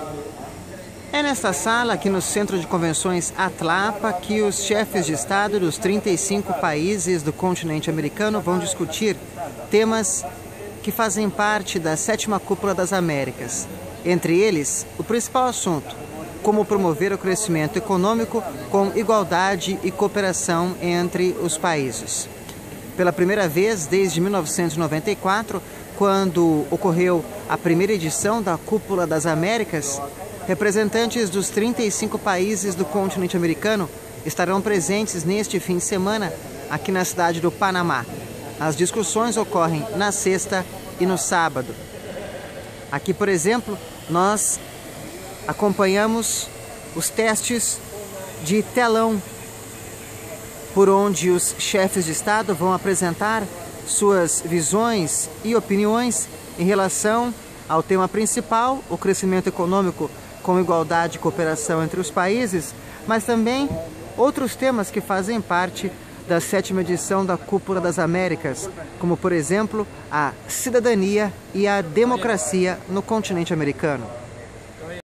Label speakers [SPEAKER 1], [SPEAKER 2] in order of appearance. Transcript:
[SPEAKER 1] É nesta sala, aqui no Centro de Convenções Atlapa, que os chefes de Estado dos 35 países do continente americano vão discutir temas que fazem parte da 7ª Cúpula das Américas. Entre eles, o principal assunto: como promover o crescimento econômico com igualdade e cooperação entre os países. Pela primeira vez desde 1994, quando ocorreu a primeira edição da Cúpula das Américas, representantes dos 35 países do continente americano estarão presentes neste fim de semana aqui na cidade do Panamá. As discussões ocorrem na sexta e no sábado. Aqui, por exemplo, nós acompanhamos os testes de telão, por onde os chefes de Estado vão apresentar suas visões e opiniões em relação ao tema principal, o crescimento econômico com igualdade e cooperação entre os países, mas também outros temas que fazem parte da 7ª edição da Cúpula das Américas, como, por exemplo, a cidadania e a democracia no continente americano.